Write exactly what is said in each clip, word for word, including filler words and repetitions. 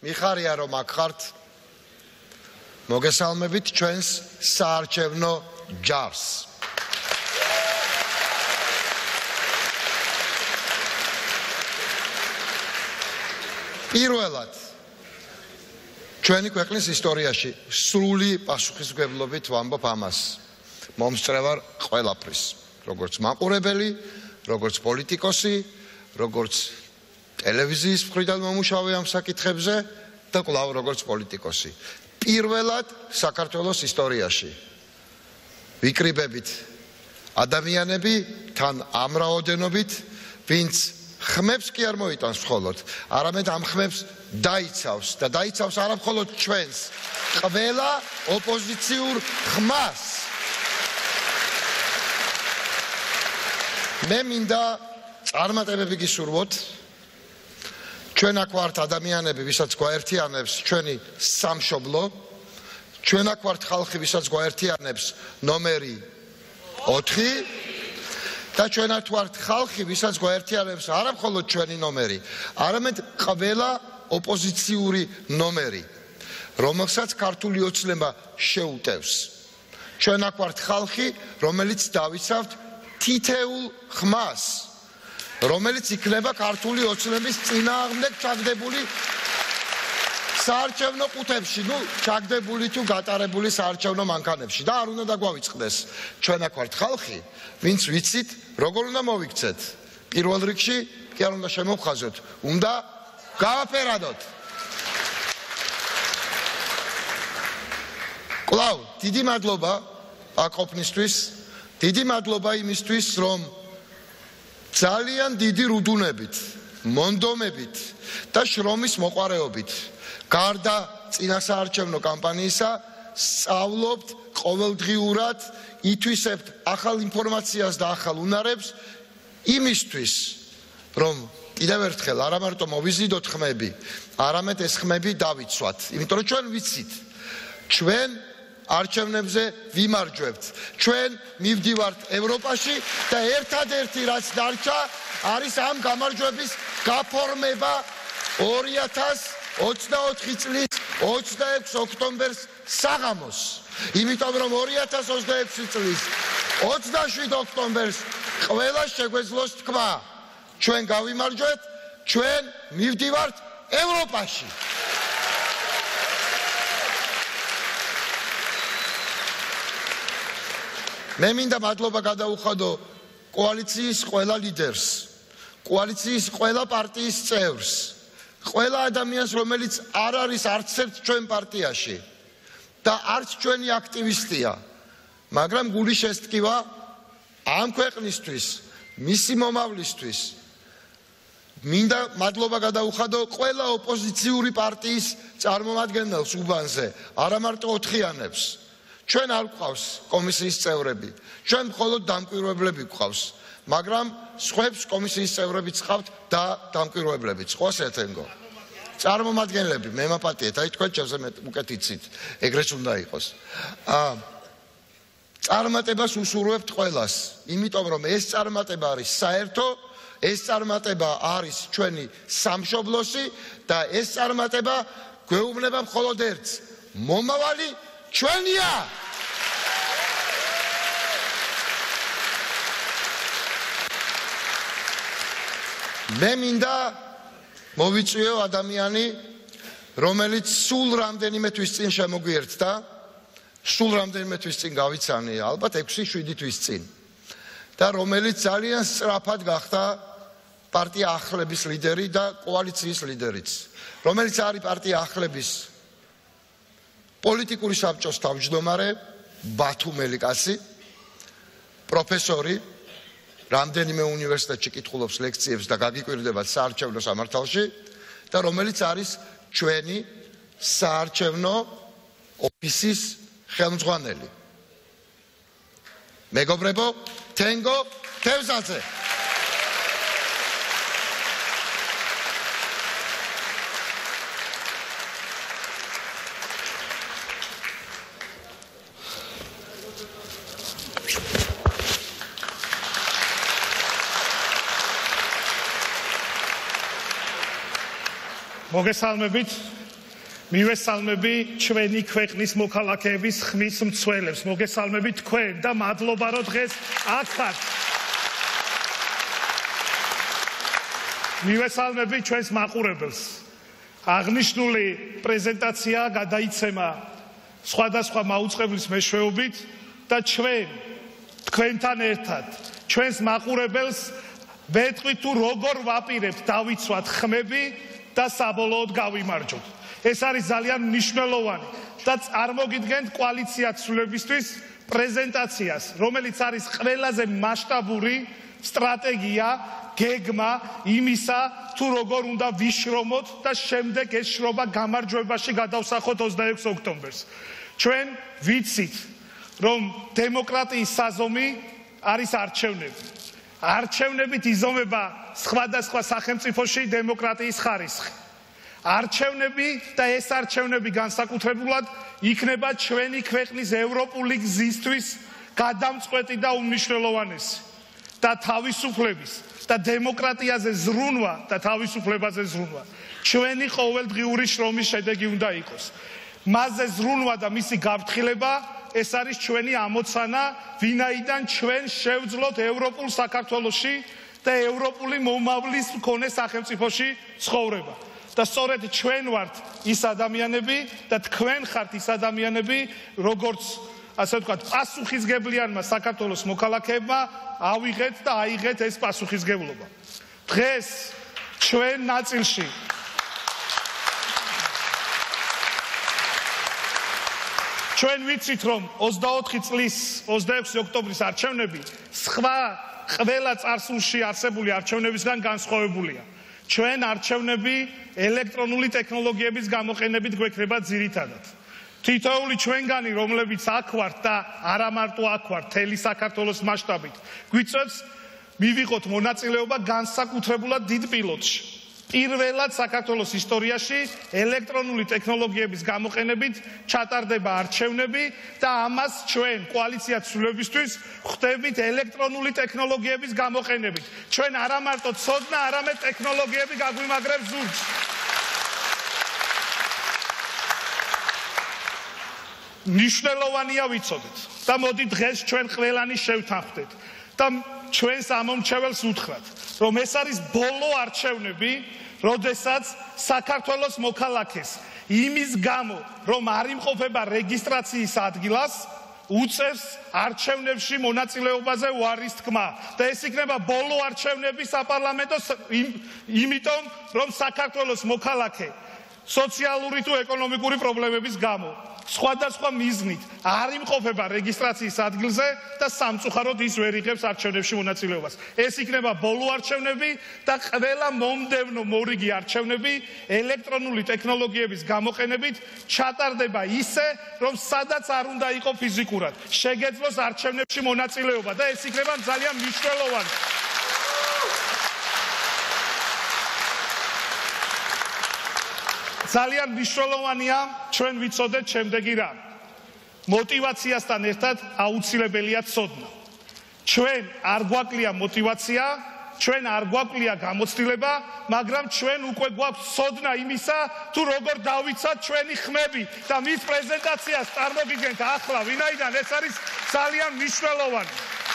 მიხარია რომ აქ ხართ. მოგესალმებით ჩვენს საარჩევნო ჯარს. პირველად ჩვენი ქვეყნის ისტორიაში სრული პასუხისმგებლობით ვამბობ ამას. მომსწრევარ ყველაფრის, როგორც მაყურებელი, როგორც პოლიტიკოსი, როგორც ტელევიზიის მხრიდან მომუშავე ამ საკითხებზე და კვლავ როგორც პოლიტიკოსი. პირველად საქართველოს ისტორიაში ვიკრიბებით ადამიანები თან ამ რაოდენობით, ვინც ხმებს კი არ მოიტანს მხოლოდ, არამედ ამ ხმებს დაიცავს და დაიცავს არა მხოლოდ ჩვენს, ყველა ოპოზიციურ ხმას. მე მინდა წარმატებები გისურვოთ. ჩვენ აქ ვართ ადამიანები, ვისაც გვაერთიანებს ჩვენი სამშობლო, ჩვენ აქ ვართ ხალხი, ვისაც გვაერთიანებს ნომერი ოთხი და ჩვენ აქ ვართ ხალხი, ვისაც გვაერთიანებს არა მხოლოდ ჩვენი ნომერი, არამედ ყველა ოპოზიციური ნომერი, რომელსაც ქართული ოცნება შეუტევს. ჩვენ აქ ვართ ხალხი, რომელიც დავიცავთ თითეულ ხმას, რომელიც იქნება ქართული ოცნების წინააღმდეგ ჩაგდებული საარჩევნო ყუთებში, ნუ ჩაგდებული თუ გატარებული საარჩევნო მანქანებში და არ უნდა დაგვავიწყდეს. ჩვენ აქ ვართ ხალხი, ვინც ვიცით, როგორ უნდა მოვიქცეთ. პირველ რიგში კი არ უნდა შემოვხაზოთ, უნდა გავაფერადოთ. კვლავ, დიდი მადლობა აქ ყოფნისთვის, დიდი მადლობა იმისთვის, რომ ძალიან დიდი რუდუნებით, მონდომებით და შრომის მოყვარეობით გარდა წინასაარჩევნო კამპანიისა სწავლობთ ყოველდღიურად, ითვისებთ ახალ ინფორმაციას და ახალ უნარებს იმისთვის, რომ კიდევ ერთხელ არა მარტო მოვიზიდოთ ხმები, არამედ ეს ხმები დავიცვათ, იმიტომ რომ ჩვენ ვიცით, ჩვენ არჩევნებზე ვიმარჯვებთ. ჩვენ მივდივართ ევროპაში და ერთადერთი რაც დარჩა არის ამ გამარჯვების გაფორმება ორი ათას ოცდაოთხი წლის ოცდაექვსი ოქტომბერს საღამოს. იმიტომ რომ ორი ათას ოცდაექვსი წლის ოცდაშვიდ ოქტომბერს ყველა შეგვეძლოს თქმა. ჩვენ გავიმარჯვეთ, ჩვენ მივდივართ ევროპაში. მე მინდა მადლობა გადაუხადო კოალიციის ყველა ლიდერს, კოალიციის ყველა პარტიის წევრს, ყველა ადამიანს, რომელიც არ არის არც ერთ ჩვენ პარტიაში და არც ჩვენი აქტივისტია, მაგრამ გული შესტკივა ამ ქვეყნისთვის, მისი მომავლისთვის. მინდა მადლობა გადაუხადო ყველა ოპოზიციური პარტიის წარმომადგენელს უბანზე, არა მარტო ოთხიანებს. ჩვენ არ გვყავს კომისიის წევრები, ჩვენ მხოლოდ დამკვირვებლები გვყავს, მაგრამ სხვებს კომისიის წევრებიც ყავთ და დამკვირვებლებიც. ხო ასე ეთენგო? წარმომადგენლები, მე მაპატიეთ, აი თქვენ ჩემზე უკეთ იცით, ეგრეც უნდა იყოს. წარმატებას უსურვებთ ყველას, იმიტომ რომ ეს წარმატება არის საერთო, ეს წარმატება არის ჩვენი სამშობლოსი და ეს წარმატება გვეუბნება მხოლოდ ერთს, მომავალი ჩვენია. მე მინდა მოვიწვიო ადამიანი, რომელიც სულ რამდენიმე თვის წინ შემოგვიერთდა, სულ რამდენიმე თვის წინ გავიცანი, ალბათ ექვსი შვიდი თვის წინ და რომელიც ძალიან სწრაფად გახდა პარტია ახლების ლიდერი და კოალიციის ლიდერიც, რომელიც არის პარტია ახლების პოლიტიკური საბჭოს თავმჯდომარე, ბათუმელი კაცი, პროფესორი, რამდენიმე უნივერსიტეტში კითხულობს ლექციებს და გაგიკვირდებათ საარჩევნო სამართალში და რომელიც არის ჩვენი საარჩევნო ოფისის ხელმძღვანელი. მეგობრებო, თენგო თევზაძე. მოგესალმებით მივესალმები ჩვენი ქვეყნის მოქალაქეების ხმის მცველებს. მოგესალმები თქვენ და მადლობა რომ დღეს აქ ხართ. მივესალმები ჩვენს მაყურებელს. აღნიშნული პრეზენტაცია გადაიცემა სხვადასხვა მაუწყებლის მეშვეობით და ჩვენ თქვენთან ერთად ჩვენს მაყურებელს ვეტყვით თუ როგორ ვაპირებთ დავიცვათ ხმები და საბოლოოდ გავიმარჯვოთ. ეს არის ძალიან მნიშვნელოვანი და წარმოგიდგენთ კოალიციაცვლებისთვის პრეზენტაციას, რომელიც არის ყველაზე მასშტაბური სტრატეგია, გეგმა იმისა, თუ როგორ უნდა ვიშრომოთ და შემდეგ ეს შრომა გამარჯვებაში გადავსახოთ ოცდაექვსი ოქტომბერს. ჩვენ ვიცით, რომ დემოკრატიის საზომი არის არჩევნები. არჩევნებით იზომება სხვადასხვა სახელმწიფოში დემოკრატიის ხარისხი. არჩევნები და ეს არჩევნები განსაკუთრებულად იქნება ჩვენი ქვეყნის ევროპული გზისთვის გადამწყვეტი და უმნიშვნელოვანესი და თავისუფლების და დემოკრატიაზე ზრუნვა და თავისუფლებაზე ზრუნვა ჩვენი ყოველდღიური შრომის შედეგი უნდა იყოს. მასზე ზრუნვა და მისი გაფრთხილება ეს არის ჩვენი ამოცანა, ვინაიდან ჩვენ შევძლოთ ევროპულ საქართველოში და ევროპული მომავლის მქონე სახელმწიფოში ცხოვრება. და სწორედ ჩვენ ვართ ის ადამიანები და თქვენ ხართ ის ადამიანები, როგორც ასე ვთქვათ, პასუხისგებლიანმა საქართველოს მოქალაქეებმა ავიღეთ და აიღეთ ეს პასუხისგებლობა. დღეს ჩვენ ნაწილში ჩვენ ვიცით, რომ ოცდაოთხი წლის ოცდაექვსი ოქტომბრის არჩევნები სხვა ყველა წარსულში არსებული არჩევნებისგან განსხვავებულია. ჩვენ არჩევნები ელექტრონული ტექნოლოგიების გამოყენებით გვექნება ძირითადად. თითოეული ჩვენგანი, რომლებიც აქ ვართ და არა მარტო აქ ვართ, მთელი საქართველოს მასშტაბით, გვიწევს მივიღოთ მონაწილეობა განსაკუთრებულად დიდ პილოტში. პირველად საქართველოს ისტორიაში ელექტრონული ტექნოლოგიების გამოყენებით ჩატარდება არჩევნები და ამას ჩვენ კოალიციაცვლებისთვის ხვდებით ელექტრონული ტექნოლოგიების გამოყენებით. ჩვენ არა მარტო ცოდნა, არამედ ტექნოლოგიები გაგვიმაგრებს ზურგს. მნიშვნელოვანია ვიცოდეთ და მოდი დღეს ჩვენ ყველანი შევთანხმდეთ და ჩვენს ამომრჩეველს უთხრათ, რომ ეს არის ბოლო არჩევნები, როდესაც საქართველოს მოქალაქეს იმის გამო, რომ არ იმყოფება რეგისტრაციის ადგილას, უწევს არჩევნებში მონაწილეობაზე უარის თქმა. და ეს იქნება ბოლო არჩევნები საპარლამენტო, იმიტომ რომ საქართველოს მოქალაქე სოციალური თუ ეკონომიკური პრობლემების გამო სხვადასხვა მიზნით არ იმყოფება რეგისტრაციის ადგილზე და სამწუხაროდ ის ვერ იღებს არჩევნებში მონაწილეობას. ეს იქნება ბოლო არჩევნები და ყველა მომდევნო მორიგი არჩევნები ელექტრონული ტექნოლოგიების გამოყენებით ჩატარდება ისე, რომ სადაც არ უნდა იყო ფიზიკურად შეგეძლოს არჩევნებში მონაწილეობა და ეს იქნება ძალიან მნიშვნელოვანი. ძალიან მნიშვნელოვანია ჩვენ ვიცოდეთ შემდეგი რამ. მოტივაციასთან ერთად აუცილებელია ცოდნა. ჩვენ არ გვაკლია მოტივაცია, ჩვენ არ გვაკლია გამოცდილება, მაგრამ ჩვენ უკვე გვაქვს ცოდნა იმისა, თუ როგორ დავიცვათ ჩვენი ხმები და მის პრეზენტაციას წარმოგიდგენთ ახლა, ვინაიდან ეს არის ძალიან მნიშვნელოვანი.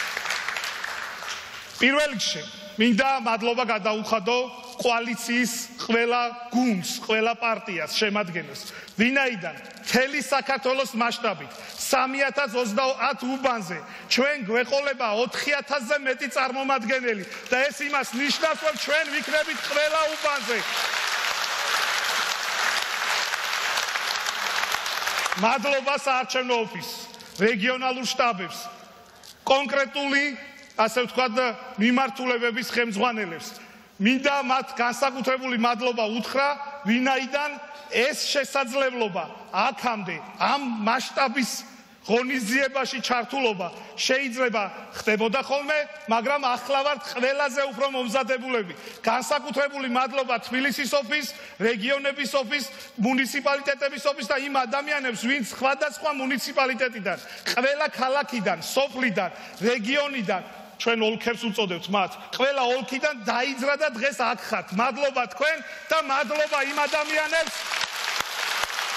პირველ რიგში მინდა მადლობა გადაუხადო კოალიციის ყველა გუნდს, ყველა პარტიას შემადგენელს, ვინაიდან მთელი საქართველოს მასშტაბით სამი ათას ოცდაათ უბანზე ჩვენ გვეყოლება ოთხი ათასზე მეტი წარმომადგენელი და ეს იმას ნიშნავს, რომ ჩვენ ვიქნებით ყველა უბანზე. მადლობა საარჩევნო ოფისს, რეგიონალურ შტაბებს, კონკრეტული ასე ვთქვათ მიმართულებების ხელმძღვანელებს. მინდა მათ განსაკუთრებული მადლობა უთხრა, ვინაიდან ეს შესაძლებლობა აქამდე ამ მასშტაბის ღონისძიებაში ჩართულობა შეიძლება ხდებოდა ხოლმე, მაგრამ ახლა ვართ ყველაზე უფრო მომზადებულები. განსაკუთრებული მადლობა თბილისის ოფისს, რეგიონების ოფისს, მუნიციპალიტეტების ოფისს და იმ ადამიანებს, ვინც სხვადასხვა მუნიციპალიტეტიდან, ყველა ქალაქიდან, სოფლიდან, რეგიონიდან ჩვენ ოლქებს უწოდებთ მათ. ყველა ოლქიდან დაიძრა და დღეს აქ ხართ. მადლობა თქვენ და მადლობა იმ ადამიანებს,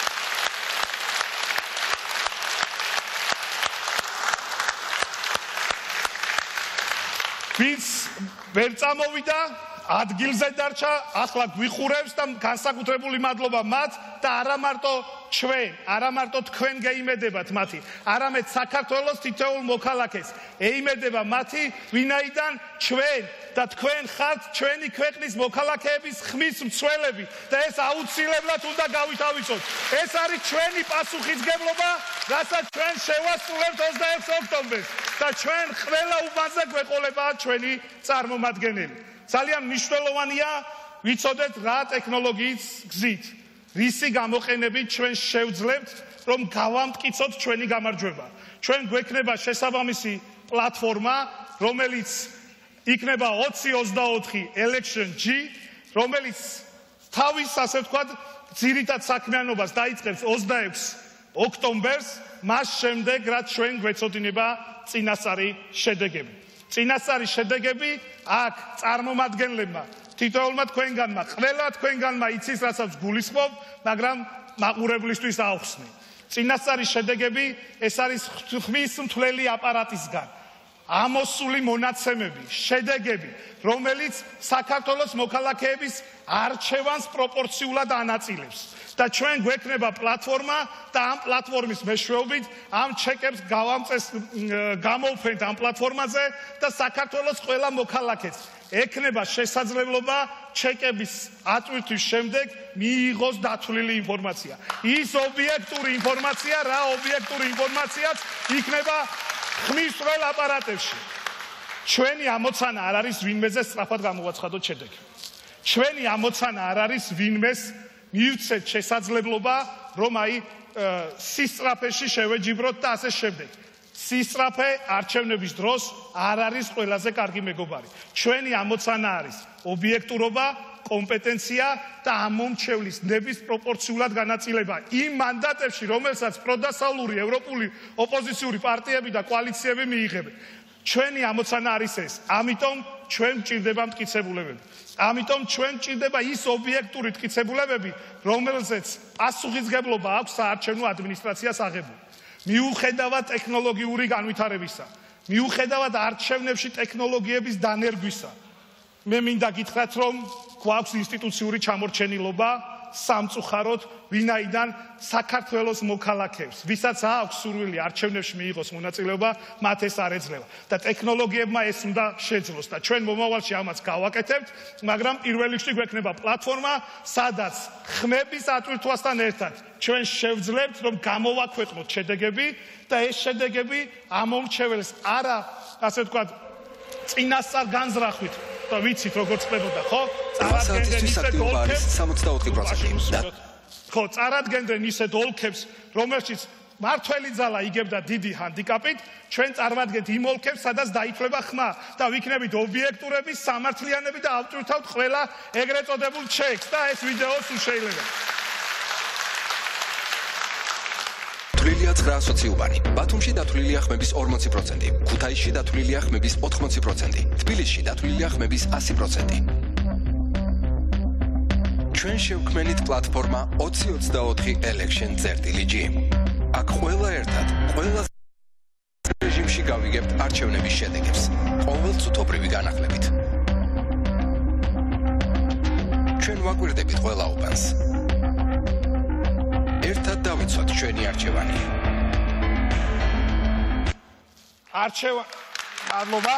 ვინც ვერ წამოვიდა ადგილზე დარჩა, ახლა გვიხურებს და განსაკუთრებული მადლობა მათ და არა მარტო ჩვენ, არა მარტო თქვენ გეიმედებათ მათი, არამედ საქართველოს თითოეულ მოქალაქეს ეიმედება მათი, ვინაიდან ჩვენ და თქვენ ხართ ჩვენი ქვეყნის მოქალაქეების ხმის მცველები და ეს აუცილებლად უნდა გავითავისოთ. ეს არის ჩვენი პასუხისგებლობა, რასაც ჩვენ შევასრულებთ ოცდაერთი ოქტომბერს და ჩვენ ყველა უბანზე გვეყოლება ჩვენი წარმომადგენელი. ძალიან მნიშვნელოვანია ვიცოდეთ რა ტექნოლოგიის გზით, რისი გამოყენებით ჩვენ შევძლებთ, რომ გავამტკიცოთ ჩვენი გამარჯვება. ჩვენ გვექნება შესაბამისი პლატფორმა, რომელიც იქნება ოცი ოცდაოთხი election G, რომელიც თავის ასე ვთქვათ ძირითად საქმიანობას დაიწყებს ოცდაექვსი ოქტომბერს, მას შემდეგ რაც ჩვენ გვეცოდინება წინასწარი შედეგები. წინასწარი შედეგები აქ წარმომადგენლებმა, თითოეულმა თქვენგანმა, ყველა თქვენგანმა იცის, რასაც გულისხმობ, მაგრამ მაყურებლისთვის აუხსნი. წინასწარი შედეგები ეს არის ხმის მთლელი აპარატისგან ამოსული მონაცემები, შედეგები, რომელიც საქართველოს მოქალაქეების არჩევანს პროპორციულად ანაწილებს. და ჩვენ გვექნება პლატფორმა და ამ პლატფორმის მეშვეობით ამ ჩეკებს გამოვფენთ ამ პლატფორმაზე და საქართველოს ყველა მოქალაქეს ექნება შესაძლებლობა ჩეკების ატვირთვის შემდეგ მიიღოს დათვლილი ინფორმაცია. ის ობიექტური ინფორმაცია, რა ობიექტური ინფორმაციაც იქნება ხმის სწრაფ აპარატებში. ჩვენი ამოცანა არ არის ვინმეზე სწრაფად გამოვაცხადოთ შედეგი. ჩვენი ამოცანა არ არის ვინმეს მივცეთ შესაძლებლობა, რომ აი სისწრაფეში შევეჯიბროთ და ასე შემდეგ. სისწრაფე არჩევნების დროს არ არის ყველაზე კარგი მეგობარი. ჩვენი ამოცანა არის ობიექტურობა, კომპეტენცია და ამომრჩევლის ნების პროპორციულად განაწილება იმ მანდატებში, რომელსაც პროდასავლური ევროპული ოპოზიციური პარტიები და კოალიციები მიიღებენ. ჩვენი ამოცანა არის ეს. ამიტომ ჩვენ გვჭირდება მტკიცებულებები. ამიტომ ჩვენ გვჭირდება ის ობიექტური მტკიცებულებები, რომელზეც პასუხისგებლობა აქვს საარჩევნო ადმინისტრაციას აღებული. მიუხედავად ტექნოლოგიური განვითარებისა, მიუხედავად არჩევნებში ტექნოლოგიების დანერგვისა, მე მინდა გითხრათ, რომ გვაქვს ინსტიტუციური ჩამორჩენილობა სამწუხაროდ, ვინაიდან საქართველოს მოქალაქეებს, ვისაც აქვს სურვილი არჩევნებში მიიღოს მონაწილეობა, მათ ეს არ ეძლევა და ტექნოლოგიებმა ეს უნდა შეძლოს და ჩვენ მომავალში ამას გავაკეთებთ, მაგრამ პირველ რიგში გვექნება პლატფორმა, სადაც ხმების ატვირთვასთან ერთად ჩვენ შევძლებთ, რომ გამოვაქვეყნოთ შედეგები და ეს შედეგები ამომრჩეველს არა, ასე ვთქვათ, წინასწარ განზრახვით და ვიცით როგორ წლებოდა, ხო? წარადგენენ ისეთ ოლქებს სამოცდაოთხი პროცენტი და ხო, წარადგენენ ისეთ ოლქებს, რომელშიც მართველი ძალა იგებდა დიდი ჰანდიკაპით, ჩვენ წარმოვადგენთ იმ ოლქებს, სადაც დაითვლება ხმა და ვიქნებით ობიექტურები, სამართლიანები და ავტვირთავთ ყველა ეგრეთ წოდებულ ჩეკს და ეს ვიდეო სულ შეიძლება. თვლილია ცხრა სოციუბანი. ბათუმში დათვლილია ხმების ორმოცი პროცენტი, ქუთაისში დათვლილია ხმების ოთხმოცი პროცენტი, თბილისში დათვლილია ხმების ასი პროცენტი. ჩვენ შევქმნით პლატფორმა ოცი ოცდაოთხი election G. აქ ყველა ერთად, ყველა რეჟიმში გავიგებთ არჩევნების შედეგებს, ყოველწუთობრივი განახლებით. ჩვენ ვაკვირდებით ყველა უბანს. ერთად დავიცვათ ჩვენი არჩევანი. არჩევა მადლობა.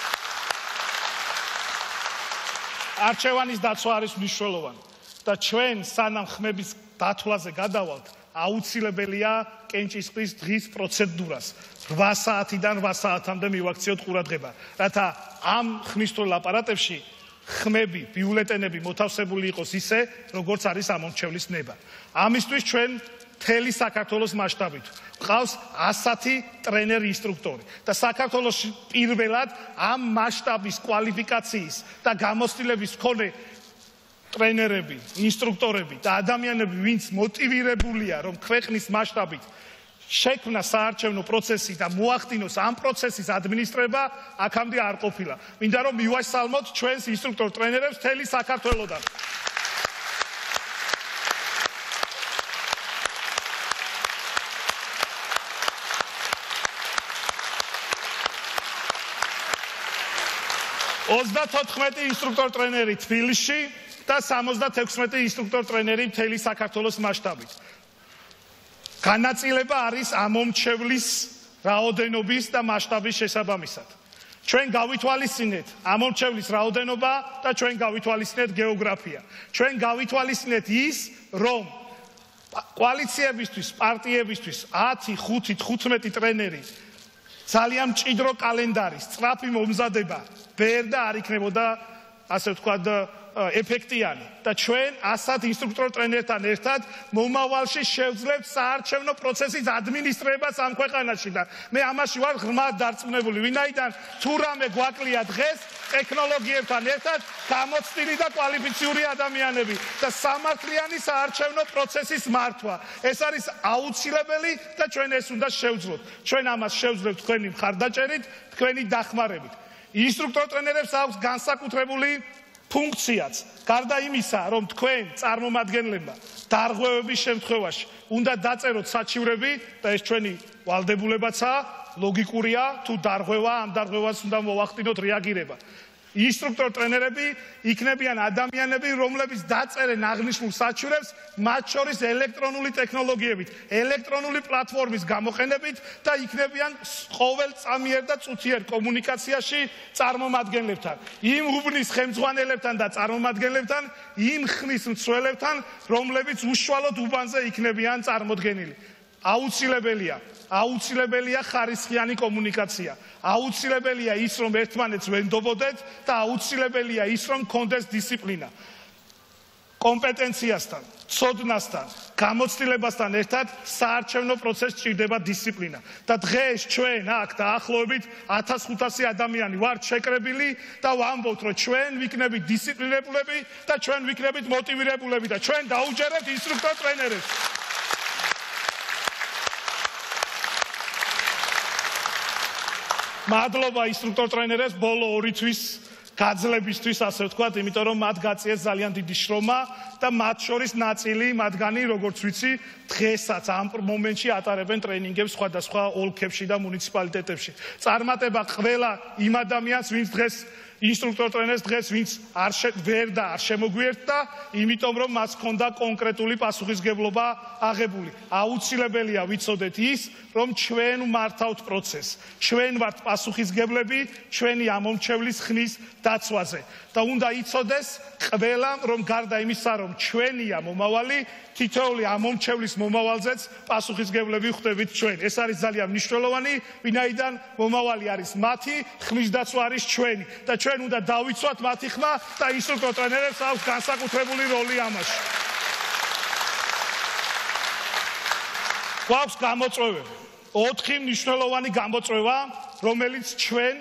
არჩევანის დაცვა არის მნიშვნელოვანი და ჩვენ სანამ ხმების დათვლაზე გადავალთ, აუცილებელია კენჭისყრის დღის პროცედურას რვა საათიდან რვა საათამდე მივაქციოთ ყურადღება, რათა ამ ხმისთვრელ აპარატებში ხმები, ბიულეტენები მოთავსებული იყოს ისე, როგორც არის ამომრჩევლის ნება. ამისთვის ჩვენ მთელი საქართველოს მასშტაბით გვყავს ასათი ტრენერი ინსტრუქტორი და საქართველოში პირველად ამ მასშტაბის კვალიფიკაციის და გამოცდილების მქონე ტრენერები, ინსტრუქტორები და ადამიანები, ვინც მოტივირებულია, რომ ქვეყნის მასშტაბით შექმნა საარჩევნო პროცესი და მოახდინოს ამ პროცესის ადმინისტრება, აქამდე არ ყოფილა. მინდა რომ მივასალმოთ ჩვენს ინსტრუქტორ ტრენერებს მთელი საქართველოდან. ოცდათოთხმეტი ინსტრუქტორ ტრენერი თბილისში და სამოცდათექვსმეტი ინსტრუქტორ ტრენერი მთელი საქართველოს მასშტაბით. განაწილება არის ამომრჩევლის რაოდენობის და მასშტაბის შესაბამისად. ჩვენ გავითვალისწინეთ ამომრჩევლის რაოდენობა და ჩვენ გავითვალისწინეთ გეოგრაფია. ჩვენ გავითვალისწინეთ ის, რომ კოალიციებისთვის, პარტიებისთვის ათი, ხუთი, თხუთმეტი ტრენერი ძალიან მჭიდრო კალენდარი, სწრაფი მომზადება ვერ და არ იქნებოდა, ასე ვთქვათ, ეფექტიანი და ჩვენ ასად ინსტრუქტორ ტრენერთან ერთად მომავალში შევძლებთ საარჩევნო პროცესის ადმინისტრებას ამ ქვეყანაში და მე ამაში ვარ ღრმად დარწმუნებული, ვინაიდან თუ რამე გვაკლია დღეს ტექნოლოგიებთან ერთად გამოცდილი და კვალიფიციური ადამიანები და სამართლიანი საარჩევნო პროცესის მართვა. ეს არის აუცილებელი და ჩვენ ეს უნდა შევძლოთ. ჩვენ ამას შევძლებთ თქვენი მხარდაჭერით, თქვენი დახმარებით. ინსტრუქტორ ტრენერებს აქვს განსაკუთრებული ფუნქციაც, გარდა იმისა, რომ თქვენ წარმომადგენლებმა დარღვევების შემთხვევაში უნდა დაწეროთ საჩივრები და ეს ჩვენი ვალდებულებაცაა, ლოგიკურია, თუ დარღვევა, ამ დარღვევას უნდა მოვახდინოთ რეაგირება. ინსტრუქტორ ტრენერები იქნებიან ადამიანები, რომლებიც დაწერენ აღნიშნულ საჩივრებს, მათ შორის ელექტრონული ტექნოლოგიებით, ელექტრონული პლატფორმის გამოყენებით და იქნებიან ყოველწამიერ და წუთიერ კომუნიკაციაში წარმომადგენლებთან, იმ უბნის ხელმძღვანელებთან და წარმომადგენლებთან, იმ ხნის მცველებთან, რომლებიც უშუალოდ უბანზე იქნებიან წარმოდგენილი. აუცილებელია, აუცილებელია ხარისხიანი კომუნიკაცია. აუცილებელია ის, რომ ერთმანეთს ვენდობოდეთ და აუცილებელია ის, რომ გქონდეს დისციპლინა. კომპეტენციასთან, ცოდნასთან, გამოცდილებასთან ერთად საარჩევნო პროცესს სჭირდება დისციპლინა. და დღეს ჩვენ აქ დაახლოებით ათას ხუთასი ადამიანი ვართ შეკრებილი და ვამბობთ, რომ ჩვენ ვიქნებით დისციპლინებულები და ჩვენ ვიქნებით მოტივირებულები და ჩვენ დაუჯერებთ ინსტრუქტორ ტრენერებს. მადლობა ინსტრუქტორ ტრენერებს ბოლო ორი თვის გაძლებისთვის, ასე ვთქვათ, იმიტომ რომ მათ გაწიეს ძალიან დიდი შრომა და მათ შორის ნაწილი მათგანი, როგორც ვიცი, დღესაც ამ მომენტში ატარებენ ტრენინგებს სხვადასხვა ოლქებში და მუნიციპალიტეტებში. წარმატება ყველა იმ ადამიანს, ვინც დღეს ინსტრუქტორ ტრენერს დღეს ვინც არ ვერ და არ შემოგვიერთდა, იმიტომ რომ მას ჰქონდა კონკრეტული პასუხისგებლობა აღებული. აუცილებელია ვიცოდეთ ის, რომ ჩვენ ვმართავთ პროცესს. ჩვენ ვართ პასუხისგებლები ჩვენი ამომრჩევლის ხნის დაცვაზე და უნდა იცოდეს ყველამ, რომ გარდა იმისა, რომ ჩვენია მომავალი, თითოეული ამომრჩევლის მომავალზეც პასუხისგებლები ხდებით ჩვენ. ეს არის ძალიან მნიშვნელოვანი, ვინაიდან მომავალი არის მათი, ხმის დაცვა არის ჩვენი და ჩვენ უნდა დავიცვათ მათი ხმა და ინსტრუქტორ ტრენერებს აქვს განსაკუთრებული როლი ამაში. გვაქვს გამოწვევები. ოთხი მნიშვნელოვანი გამოწვევა, რომელიც ჩვენ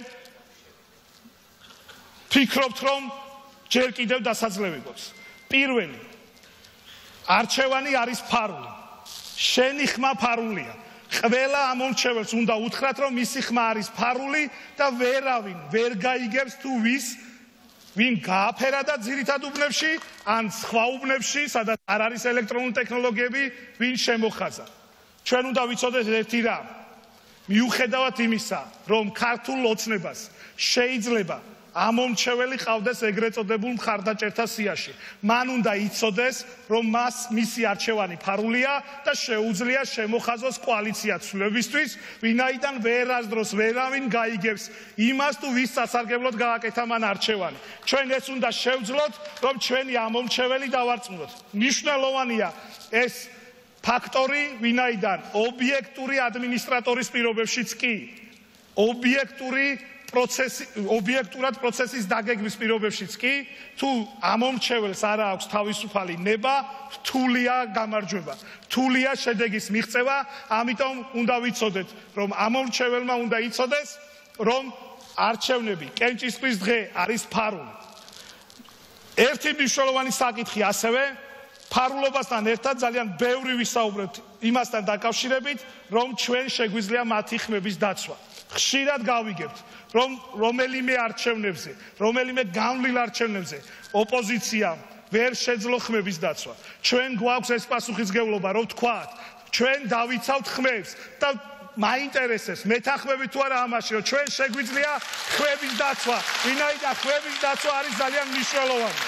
ფიქრობთ, რომ ჯერ კიდევ დასაძლევი გვაქვს. პირველი, არჩევანი არის ფარული. შენი ხმა ფარულია. ყველა ამომრჩეველს უნდა უთხრათ, რომ მისი ხმა არის ფარული და ვერავინ ვერ გაიგებს თუ ვის ვინ გააფერა და ძირითად უბნებში ან სხვა უბნებში, სადაც არ არის ელექტრონული ტექნოლოგიები, ვინ შემოხაზა. ჩვენ უნდა ვიცოდეთ ერთი რამ. მიუხედავად იმისა, რომ ქართულ ოცნებას შეიძლება ამომრჩეველი ყავდეს ეგრეთ წოდებულ მხარდაჭერთა სიაში. მან უნდა იცოდეს, რომ მას მისი არჩევანი ფარულია და შეუძლია შემოხაზოს კოალიცია ცვლილებისთვის, ვინაიდან ვერასდროს ვერავინ გაიგებს იმას, თუ ვის სასარგებლოდ გააკეთა მან არჩევანი. ჩვენ ეს უნდა შევძლოთ, რომ ჩვენი ამომრჩეველი დავარწმუნოთ. მნიშვნელოვანია ეს ფაქტორი, ვინაიდან ობიექტური ადმინისტრატორის პირობებშიც კი ობიექტური პროცესი ობიექტურად პროცესის დაგეგმვის პირობებშიც კი თუ ამომრჩეველს არ აქვს თავისუფალი ნება, რთულია გამარჯვება, რთულია შედეგის მიღწევა, ამიტომ უნდა ვიცოდეთ, რომ ამომრჩეველმა უნდა იცოდეს, რომ არჩევნები კენჭისყრის დღე არის ფარული. ერთი მნიშვნელოვანი საკითხი ასევე ფარულობასთან ერთად ძალიან ბევრი ვისაუბრებთ იმასთან დაკავშირებით, რომ ჩვენ შეგვიძლია მათი ხმების დაცვა. ხშირად გავიგებთ, რომ რომელიმე არჩევნებზე, რომელიმე განვლილ არჩევნებზე ოპოზიციამ ვერ შეძლო ხმების დაცვა. ჩვენ გვაქვს ეს პასუხისგებლობა, რომ ვთქვათ, ჩვენ დავიცავთ ხმებს და მაინტერესებს მეთანხმები თუ არა ამაში, რომ ჩვენ შეგვიძლია ხვების დაცვა, ვინაიდან ხვების დაცვა არის ძალიან მნიშვნელოვანი.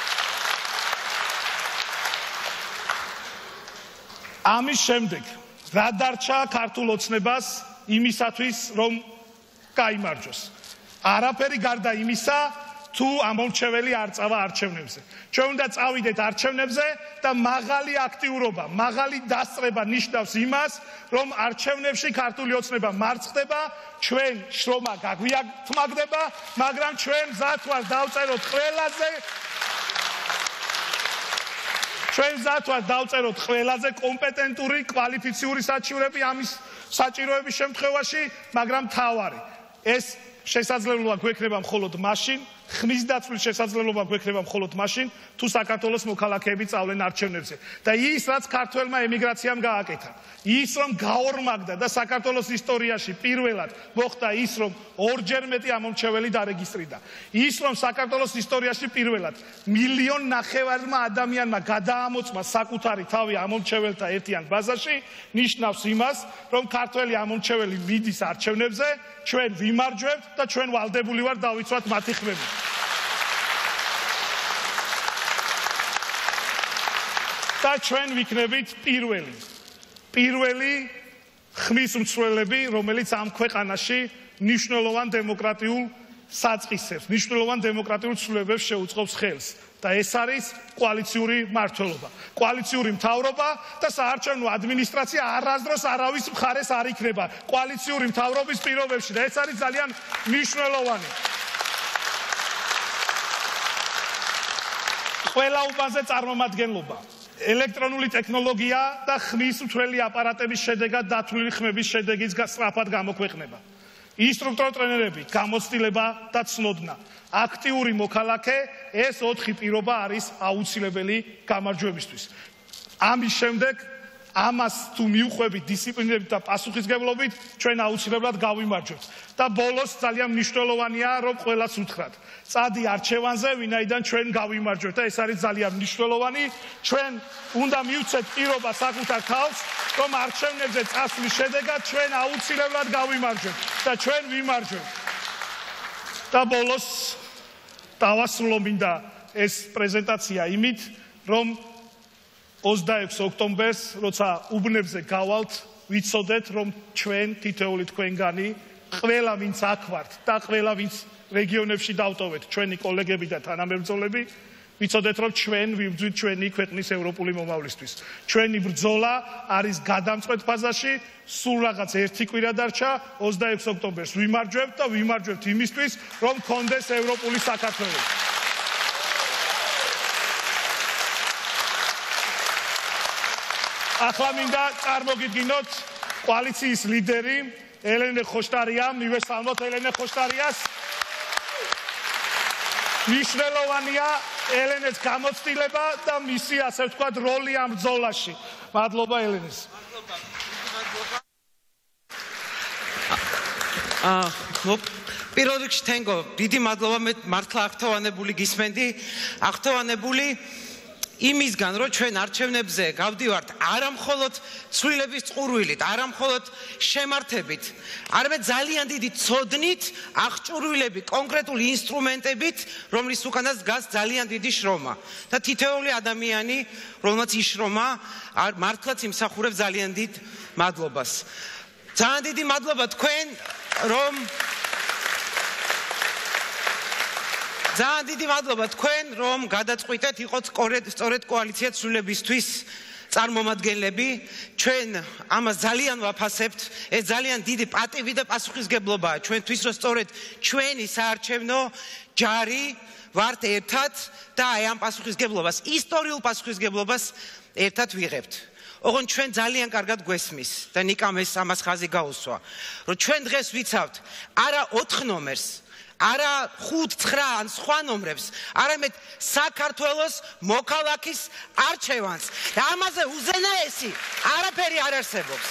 ამის შემდეგ რა დარჩა ქართულ ოცნებას იმისათვის, რომ გაიმარჯვოს? არაფერი გარდა იმისა, თუ ამომრჩეველი არ წავა არჩევნებზე. ჩვენ უნდა წავიდეთ არჩევნებზე და მაღალი აქტიურობა, მაღალი დასწრება ნიშნავს იმას, რომ არჩევნებში ქართული ოცნება მარცხდება, ჩვენ შრომა გაგვიათმაგდება, მაგრამ ჩვენ მზად ვართ დავწეროთ ყველაზე ჩვენ მზად ვართ დავწეროთ ყველაზე კომპეტენტური, კვალიფიციური საჩივრები ამის საჭიროების შემთხვევაში, მაგრამ თავარი ეს შესაძლებლობა გვექნება მხოლოდ მაშინ, ხმის დაცვის შესაძლებლობა გვექნება მხოლოდ მაშინ, თუ საქართველოს მოქალაქეები წავლენ არჩევნებზე. და ის, რაც ქართველმა ემიგრაციამ გააკეთა, ის, რომ გაორმაგდა და საქართველოს ისტორიაში პირველად მოხდა ის, რომ ორჯერ მეტი ამომრჩეველი დარეგისტრირდა. ის, რომ საქართველოს ისტორიაში პირველად მილიონ ნახევარმა ადამიანმა გადაამოწმა საკუთარი თავი ამომრჩეველთა ერთიან ბაზაში, ნიშნავს იმას, რომ ქართველი ამომრჩეველი მიდის არჩევნებზე, ჩვენ ვიმარჯვებთ და ჩვენ ვალდებული ვართ დავიცვათ მათი ხმები. და ჩვენ ვიქნებით პირველი. პირველი ხმის მცველები, რომელიც ამ ქვეყანაში მნიშვნელოვან დემოკრატიულ საწყისებს, მნიშვნელოვან დემოკრატიულ ცვლილებებს შეუწყობს ხელს. და ეს არის კოალიციური მმართველობა, კოალიციური მთავრობა და საარჩევნო ადმინისტრაცია არასდროს არავის მხარეს არ იქნება კოალიციური მთავრობის პირობებში და ეს არის ძალიან მნიშვნელოვანი. ყველა უბანზე წარმომადგენლობა, ელექტრონული ტექნოლოგია და ხმის მცველი აპარატების შედეგად დათვლილი ხმების შედეგის სწრაფად გამოქვეყნება. ინსტრუქტორ ტრენერები, გამოცდილება და ცნოდნა. აქტიური მოქალაქე, ეს ოთხი პირობა არის აუცილებელი გამარჯვებისთვის. ამის შემდეგ ამას თუ მიუხვებით დისციპლინებით და პასუხისგებლობით, ჩვენ აუცილებლად გავიმარჯვებთ. და ბოლოს ძალიან მნიშვნელოვანია, რომ ყველას უთხრათ. წადი არჩევანზე, ვინაიდან ჩვენ გავიმარჯვებთ და ეს არის ძალიან მნიშვნელოვანი. ჩვენ უნდა მივცეთ პირობა საკუთარ თავს, რომ არჩევნებზე წასვლის შედეგად ჩვენ აუცილებლად გავიმარჯვებთ და ჩვენ ვიმარჯვებთ. და ბოლოს დავასრულო მინდა ეს პრეზენტაცია იმით, რომ ოცდაექვსი ოქტომბერს, როცა უბნებზე გავალთ, ვიცოდეთ, რომ ჩვენ თითოეული თქვენგანი, ყველა ვინც აქ ვართ და ყველა ვინც რეგიონებში დავტოვეთ, ჩვენი კოლეგები და თანამებრძოლები, ვიცოდეთ, რომ ჩვენ ვიბრძვით ჩვენი ქვეყნის ევროპული მომავლისთვის. ჩვენი ბრძოლა არის გადამწყვეტ ფაზაში, სულ რაღაც ერთი კვირა დარჩა, ოცდაექვსი ოქტომბერს ვიმარჯვებთ და ვიმარჯვებთ იმისთვის, რომ გქონდეს ევროპული საქართველო. ახლა მინდა წარმოგიდგინოთ კოალიციის ლიდერი ელენე ხოშტარია, მივესალმოთ ელენე ხოშტარიას. მნიშვნელოვანია ელენეს გამოცდილება და მისი, ასე ვთქვათ, როლი ამ ბრძოლაში. მადლობა ელენეს. აა, პირველ რიგში თენგო, დიდი მადლობა, მე მართლა აღთავანებული გისმენდი, აღთავანებული იმისგან, რომ ჩვენ არჩევნებზე გავდივართ არა მხოლოდ ცვლილების წყურვილით, არა მხოლოდ შემართებით, არამედ ძალიან დიდი ცოდნით, აღჭურვილები, კონკრეტული ინსტრუმენტებით, რომლის უკანაც დგას ძალიან დიდი შრომა. და თითოეული ადამიანი, რომელმაც ის შრომა მართლაც იმსახურებს ძალიან დიდ მადლობას. ძალიან დიდი მადლობა თქვენ, რომ ძალიან დიდი მადლობა თქვენ, რომ გადაწყვიტეთ იყოთ სწორედ კოალიცია ცვლილებისთვის წარმომადგენლები. ჩვენ ამას ძალიან ვაფასებთ. ეს ძალიან დიდი პატივი და პასუხისგებლობაა ჩვენთვის, რომ სწორედ ჩვენი საარჩევნო ჯარი ვართ ერთად და აი ამ პასუხისგებლობას, ისტორიულ პასუხისგებლობას ერთად ვიღებთ. ოღონდ ჩვენ ძალიან კარგად გვესმის და ნიკამ ეს ამას ხაზი გაუსვა, რომ ჩვენ დღეს ვიცავთ არა ოთხ ნომერს, არა ხუთ, ცხრა ან სხვა ნომრებს, არამედ საქართველოს მოქალაქის არჩევანს და ამაზე უზენაესი არაფერი არ არსებობს.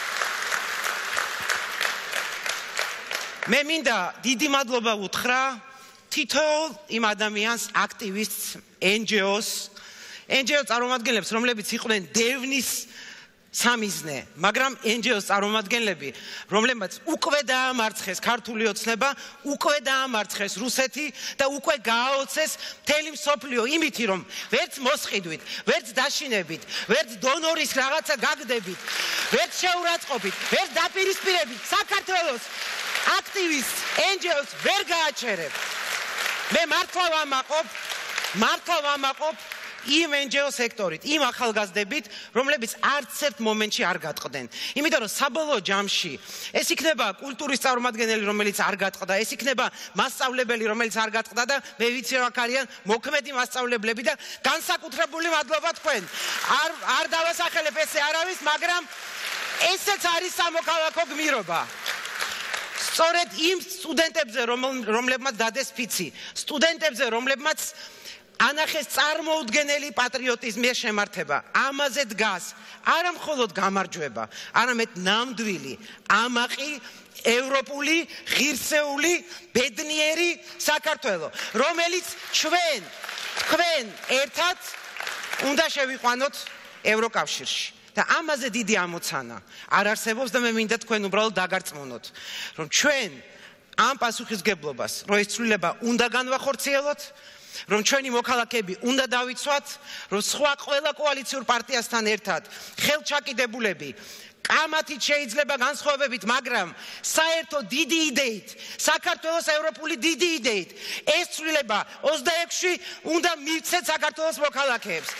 მე მინდა დიდი მადლობა უთხრა თითოეულ იმ ადამიანს, აქტივისტს, ენ ჯი ოს, ენ ჯი ოს წარმომადგენლებს, რომლებიც იყვნენ დევნის სამიზნე, მაგრამ εν ჯი ოს წარმომადგენლები, რომლებმაც უკვე დაამარცხეს ქართული ოცნება, უკვე დაამარცხეს რუსეთი და უკვე გააოცეს მთელი მსოფლიო იმითი, რომ ვერც მოსყიდვით, ვერც დაშინებით, ვერც დონორის რაღაცა გაგდებით, ვერც შეურაცხყოფით, ვერც დაპირისპირებით საქართველოს აქტივისტ εν ჯი ოს ვერ გააჩერებ. მე მართლა ვამაყობ, მართლა ვამაყობ იმ εν ჯი ო სექტორით, იმ ახალგაზრდებით, რომლებიც არც ერთ მომენტში არ გატყდნენ. იმიტომ რომ საბოლოო ჯამში ეს იქნება კულტურის წარმომადგენელი, რომელიც არ გატყდა, ეს იქნება მასწავლებელი, რომელიც არ გატყდა და მე ვიცი რომ აქ არიან მოქმედი მასწავლებლები და განსაკუთრებული მადლობა თქვენ. არ არ დავასახელებ ესე არავის, მაგრამ ესეც არის სამოქალაქო გმირობა. სწორედ იმ სტუდენტებზე, რომლებმაც დადეს ფიცი, სტუდენტებზე, რომლებმაც ანახეს წარმოუდგენელი პატრიოტიზმის შემართება, ამაზე დგას არა მხოლოდ გამარჯვება, არამედ ნამდვილი, ამაყი, ევროპული, ღირსეული, ბედნიერი საქართველო, რომელიც ჩვენ, თქვენ ერთად უნდა შევიყვანოთ ევროკავშირში. და ამაზე დიდი ამოცანა არ არსებობს და მე მინდა თქვენ უბრალოდ დაგარწმუნოთ, რომ ჩვენ ამ პასუხისგებლობას, რო ეს ცვლილება უნდა განვახორციელოთ, რომ ჩვენი მოქალაქეები უნდა დავიცვათ, რომ სხვა ყველა კოალიციურ პარტიასთან ერთად ხელჩაკიდებულები კამათით შეიძლება განსხვავებით, მაგრამ საერთო დიდი იდეით, საქართველოს ევროპული დიდი იდეით, ეს ცვლილება ოცდაექვსში უნდა მივცეთ საქართველოს მოქალაქეებს.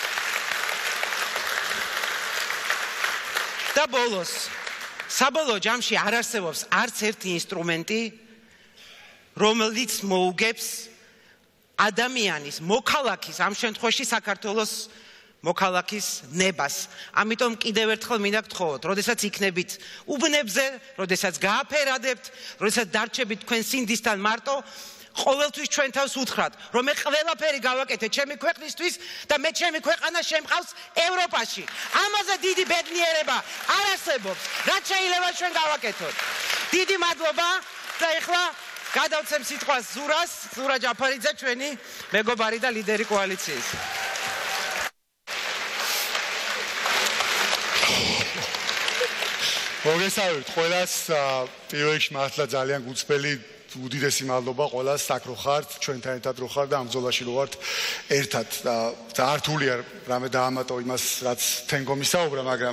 და ბოლოს, საბოლოო ჯამში არ არსებობს არც ერთი ინსტრუმენტი, რომელიც მოუგებს ადამიანის, მოქალაქის, ამ შემთხვევაში საქართველოს მოქალაქის ნებას. ამიტომ კიდევ ერთხელ მინდა გთხოვოთ, როდესაც იქნებით უბნებზე, როდესაც გააფერადებთ, როდესაც დარჩებით თქვენ სინდისთან მარტო, ყოველთვის ჩვენ თავს უთხრათ, რომ მე ყველაფერი გავაკეთე ჩემი ქვეყნისთვის და მე ჩემი ქვეყანა შემყავს ევროპაში. ამაზე დიდი ბედნიერება არ არსებობს, რაც შეიძლება ჩვენ გავაკეთოთ. დიდი მადლობა და ეხლა გადავცემ სიტყვას ზურას, ზურა ჯაფარიძე, ჩვენი მეგობარი და ლიდერი კოალიციის. მოგესალმებით ყველას, პირველ რიგში მართლა ძალიან გუწველი უდიდესი მადლობა ყველას, აქ რო ხართ, ჩვენთან ერთად რო ხართ და ამ ბრძოლაში რო ვართ ერთად. და არ რთულია რამე დაამატო იმას, რაც თენგომი საუბრა, მაგრამ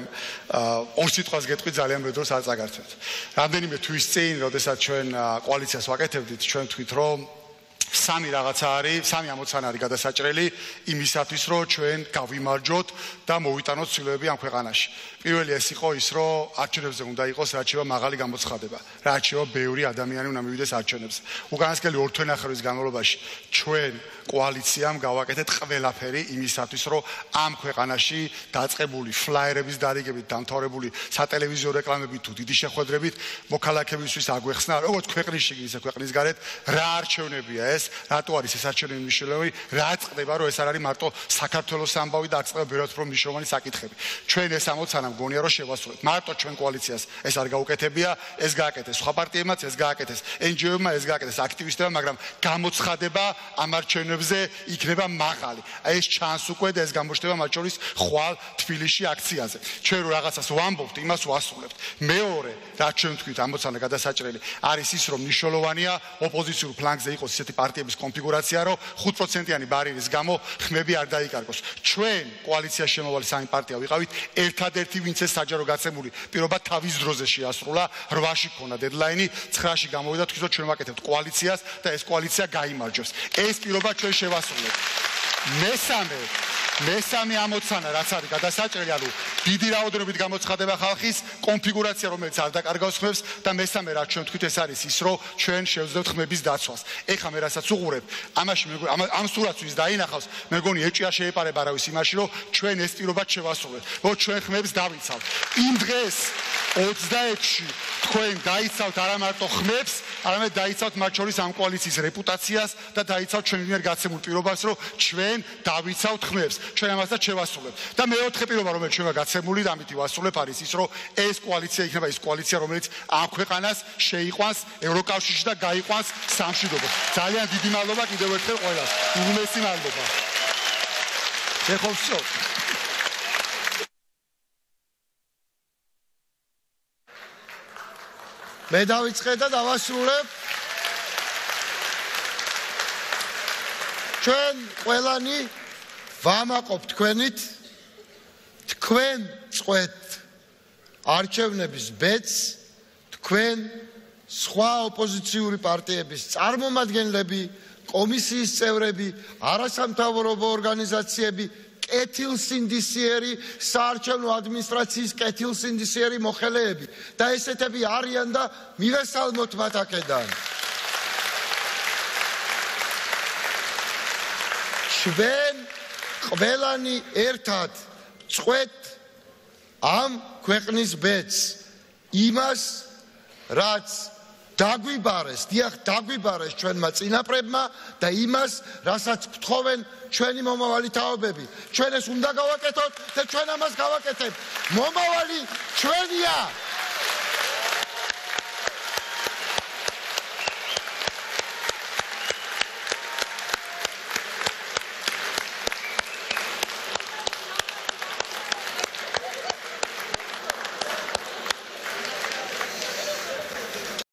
ორ სიტყვას გეტყვი ძალიან მე დროს არ წაგართვეთ. რამდენიმე თვის წინ, როდესაც ჩვენ კოალიციას ვაკეთებდით, ჩვენ თქვით, რომ სამი რაღაცა არის, სამი ამოცანა არის გადასაჭრელი იმისათვის, რომ ჩვენ გავიმარჯვოთ და მოვიტანოთ ცვლილებები ამ ქვეყანაში. პირველი ეს იყო ის, რომ არჩევნებზე უნდა იყოს რაც შევა მაღალი გამოცხადება, რაც შევა ბევრი ადამიანი უნდა მივიდეს არჩევნებზე. უკანასკნელი ორ თვენახევრის განმავლობაში ჩვენ კოალიციამ გავაკეთეთ ყველაფერი იმისათვის, რომ ამ ქვეყანაში დაწყებული ფლაიერების დარიგებით, დამთავრებული სატელევიზიო რეკლამებით თუ დიდი შეხვედრებით მოქალაქეებისთვის აგვეხსნა, როგორც ქვეყნის შიგნით, ისე ქვეყნის გარეთ, რა არჩევნებია ეს, რატო არის ეს არჩევნები მნიშვნელოვანი, რა წდება, რომ ეს არ არის მარტო საქართველოს ამბავი და არ წდება ბევრად უფრო მნიშვნელოვანი საკითხები. ჩვენ ეს ამოცანა მგონია რომ შევასრულეთ. მარტო ჩვენ კოალიციას ეს არ გაუკეთებია, ეს გააკეთეს სხვა პარტიებმაც, ეს გააკეთეს εν ჯი ო-ებმა, ეს გააკეთეს აქტივისტებმა, მაგრამ გამოცხადება ამ არჩევნებზე იქნება მაღალი. ეს ჩანს უკვე და ეს გამოჩნდება მათ შორის ხვალ თბილისში აქციაზე. ჩვენ რო რაღაცას ვამბობთ, იმას ვასრულებთ. მეორე, რაც ჩვენ ვთქვით, ამოცანა გადასაჭრელი არის ის, რომ მნიშვნელოვანია ოპოზიციურ ფლანგზე იყოს ისეთი პარტიების კონფიგურაცია, რომ ხუთ პროცენტიანი ბარიერის გამო ხმები არ დაიკარგოს. ჩვენ კოალიციაში შემოვალი სამი პარტია ვიყავით, ერთადერთი ვინც ეს საჯარო გაცემული პირობა თავის დროზე შეასრულა, რვაში ქონა დედლაინი, ცხრაში გამოვიდა თქვით, რომ ჩვენ ვაკეთებთ კოალიციას და ეს კოალიცია გაიმარჯვებს. ეს პირობა ჩვენ შევასრულებთ. მესამე მესამე ამოცანა, რაც არის გადასაჭრელი, ანუ დიდი რაოდენობით გამოცხადება ხალხის კონფიგურაცია, რომელიც არ დაკარგავს ხმებს და მესამე, რაც ჩვენ თქვით, ეს არის ის, რომ ჩვენ შევძლებთ ხმების დაცვას. ეხლა მე რასაც უყურებ, ამაში ამ ამ სურათს ვის დაინახავს, მე მგონი ეჭვია შეეპარება არავის იმაში, რომ ჩვენ ეს პირობად შევასრულებთ, რომ ჩვენ ხმებს დავიცავთ. იმ დღეს ოცდაექვსში თქვენ დაიცავთ არა მარტო ხმებს, არამედ დაიცავთ მათ შორის ამ კოალიციის რეპუტაციას და დაიცავთ ჩვენ მიერ გაცემულ პირობას, რომ ჩვენ დავიცავთ ხმებს. ჩვენ ამასაც შევასრულებთ. და მეოთხე პირობა, რომელიც ჩვენმა გაცემული და ამით ვასრულებ, არის ის, რომ ეს კოალიცია იქნება ის კოალიცია, რომელიც ამ ქვეყანას შეიყვანს ევროკავშირში და გაიყვანს სამშვიდობოს. ძალიან დიდი მადლობა კიდევ ერთხელ ყველას. უმეტესი მადლობა. ეხლა ვსწავლ. მე დავიწყე და დავასრულებ. ჩვენ ყველანი ვამაყობ თქვენით, თქვენ წყვეთ არჩევნების ბედს, თქვენ სხვა ოპოზიციური პარტიების წარმომადგენლები, კომისიის წევრები, არასამთავრობო ორგანიზაციები, კეთილსინდისიერი საარჩევნო ადმინისტრაციის კეთილსინდისიერი მოხელეები და ესეთები არიან და მივესალმოთ მათ აქედან. ჩვენ ყველანი ერთად წყვეთ ამ ქვეყნის ბედს, იმას, რაც დაგვიბარეს, დიახ, დაგვიბარეს ჩვენმა წინაპრებმა და იმას, რასაც გთხოვენ ჩვენი მომავალი თაობები. ჩვენ ეს უნდა გავაკეთოთ და ჩვენ ამას გავაკეთებთ. მომავალი ჩვენია.